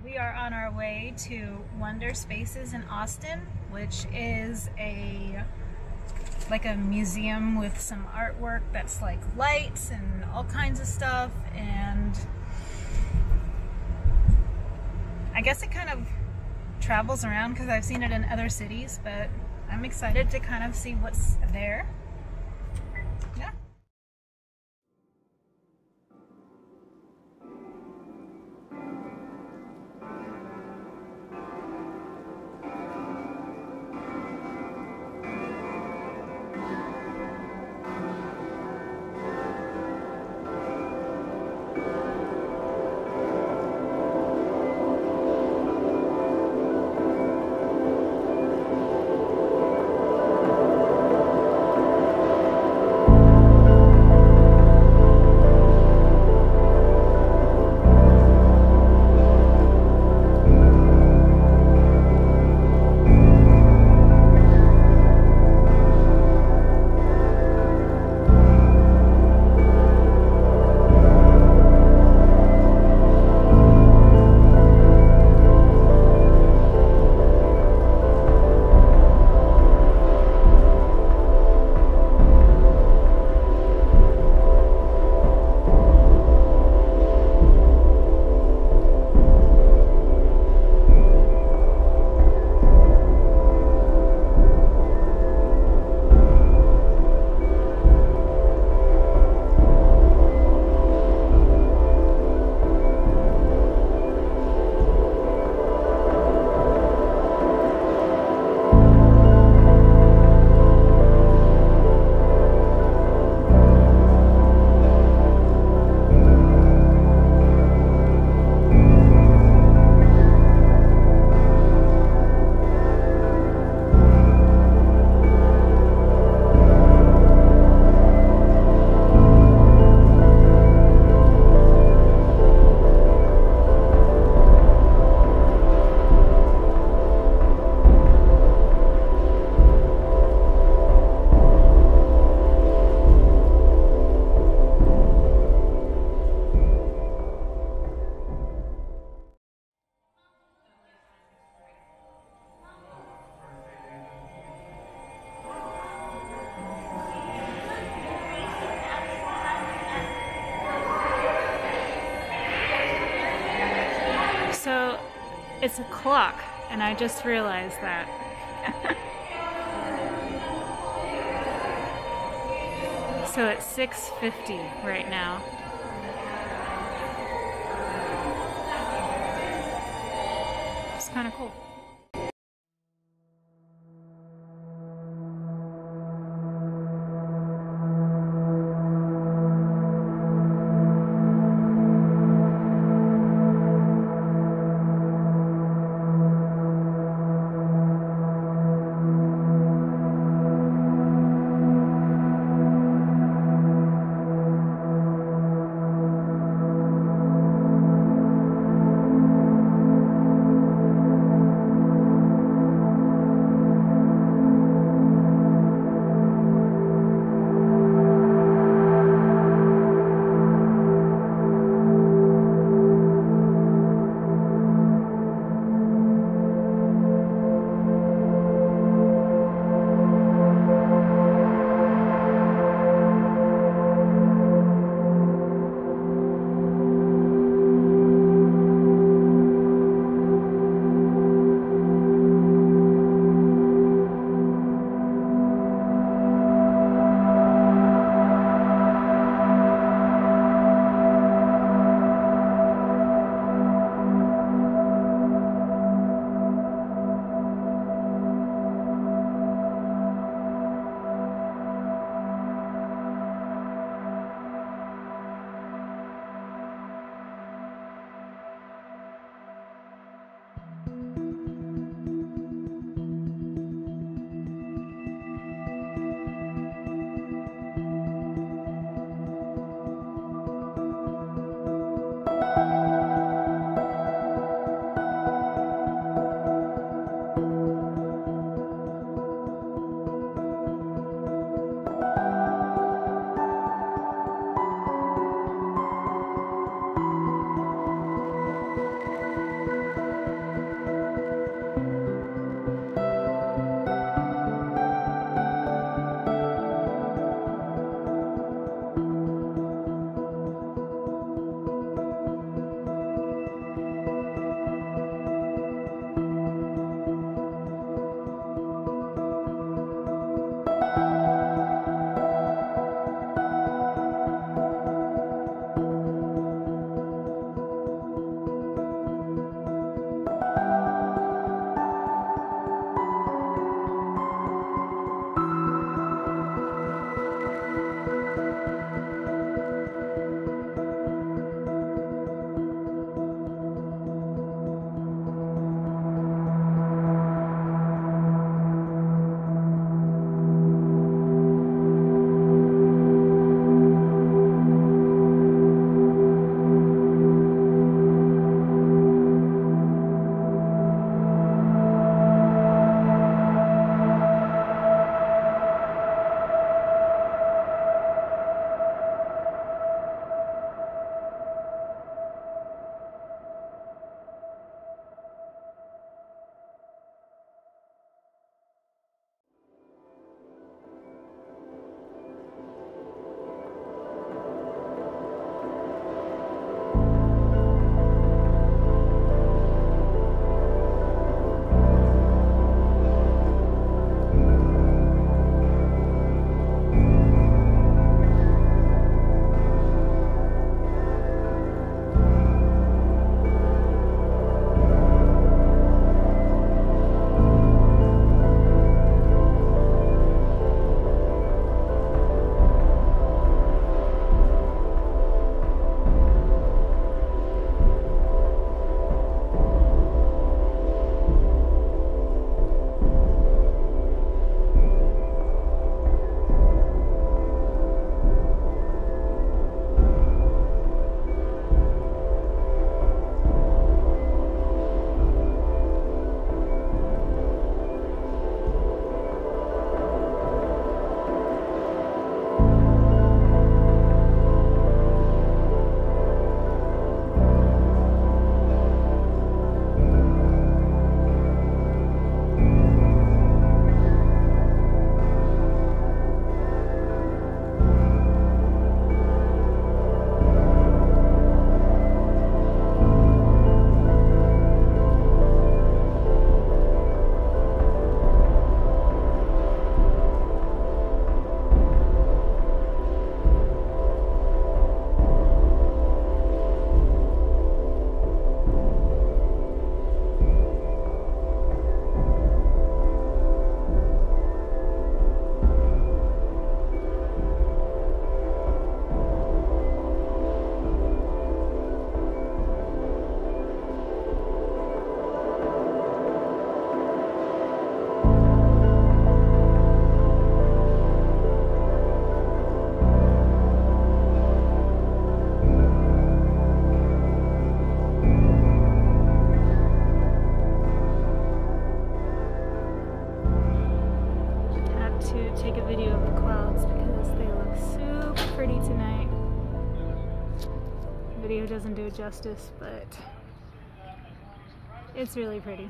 We are on our way to Wonderspaces in Austin, which is like a museum with some artwork that's like lights and all kinds of stuff, and I guess it kind of travels around because I've seen it in other cities, but I'm excited to kind of see what's there. Yeah. So it's a clock, and I just realized that. So it's 6:50 right now. It's kind of cool. Video doesn't do it justice, but it's really pretty.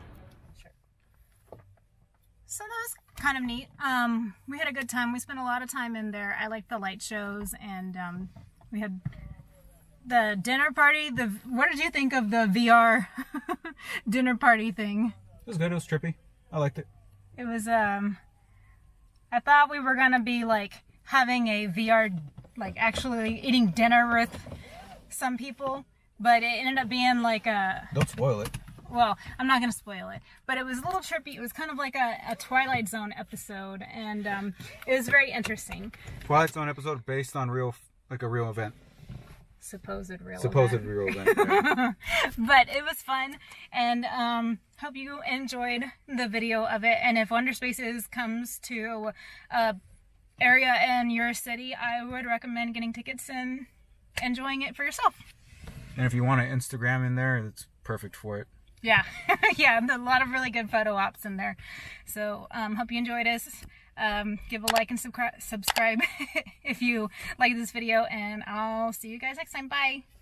So that was kind of neat. We had a good time. We spent a lot of time in there. I like the light shows, and we had the dinner party. What did you think of the VR dinner party thing? It was good. It was trippy. I liked it. It was, I thought we were gonna be like having a VR, like actually eating dinner with some people, but it ended up being like a... Don't spoil it. Well, I'm not gonna spoil it, but it was a little trippy. It was kind of like a Twilight Zone episode, and it was very interesting. Twilight Zone episode based on a real event. Supposed real event. Yeah. But it was fun, and hope you enjoyed the video of it. And if Wonderspaces comes to area in your city, I would recommend getting tickets and enjoying it for yourself. And if you want an Instagram in there, it's perfect for it. Yeah, yeah, a lot of really good photo ops in there. So hope you enjoyed this. Give a like and subscribe if you like this video, and I'll see you guys next time. Bye.